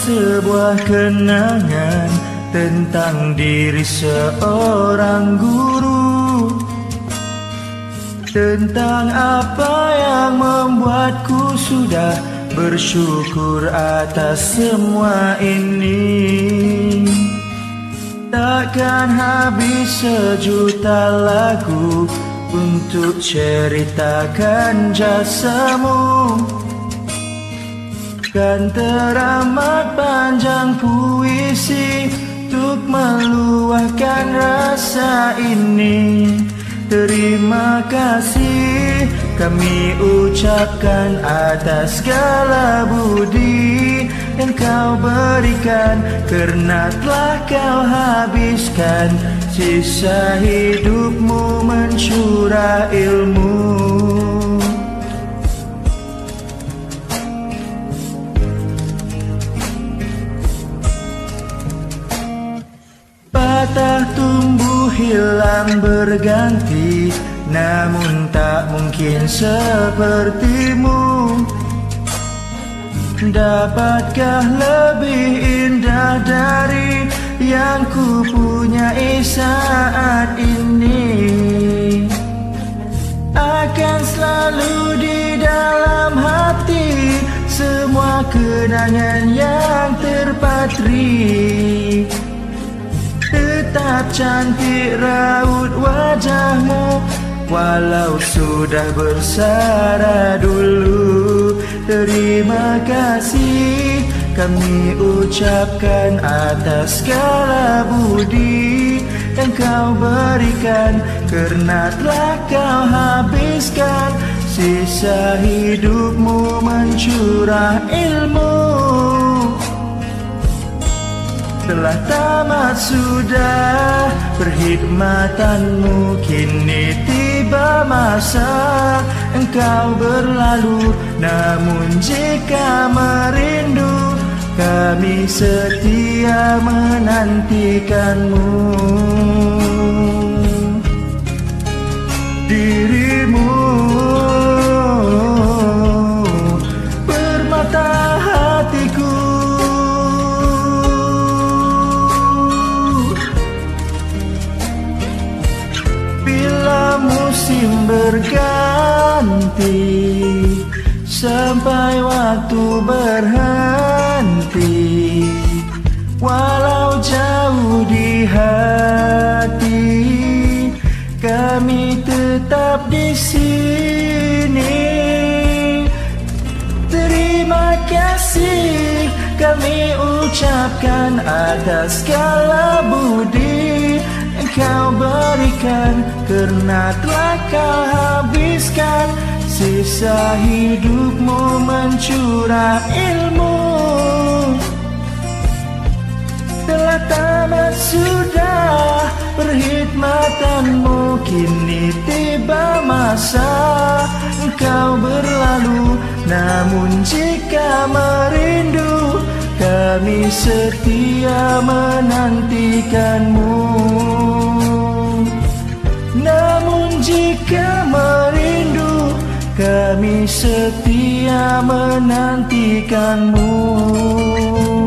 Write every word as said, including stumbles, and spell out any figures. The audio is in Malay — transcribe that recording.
sebuah kenangan tentang diri seorang guru, tentang apa yang membuatku sudah bersyukur atas semua ini. Takkan habis sejuta lagu untuk ceritakan jasamu, kan teramat panjang puisi untuk meluahkan rasa ini. Terima kasih kami ucapkan atas segala budi yang kau berikan, karena telah kau habiskan sisa hidupmu mencurah ilmu. Patah tumbuh hilang berganti, namun tak mungkin sepertimu. Dapatkah lebih indah dari yang ku punyai saat ini? Akan selalu di dalam hati semua kenangan yang terpatri. Tetap cantik raut wajahmu, walau sudah bersara dulu. Terima kasih kami ucapkan atas segala budi yang kau berikan, karena telah kau habiskan sisa hidupmu mencurah ilmu. Telah tamat sudah perkhidmatanmu, kini tiba masa engkau berlalu. Namun jika merindu, kami setia menantikanmu. Dirimu permata hatiku, musim berganti sampai waktu berhenti, walau jauh di hati kami tetap di sini. Terima kasih kami ucapkan atas segala budi yang kau berikan, karena telah kau habiskan sisa hidupmu mencurah ilmu. Telah tamat sudah perkhidmatanmu, kini tiba masa engkau berlalu. Namun jika merindu, kami setia menantikanmu. Namun jika merindu, kami setia menantikanmu.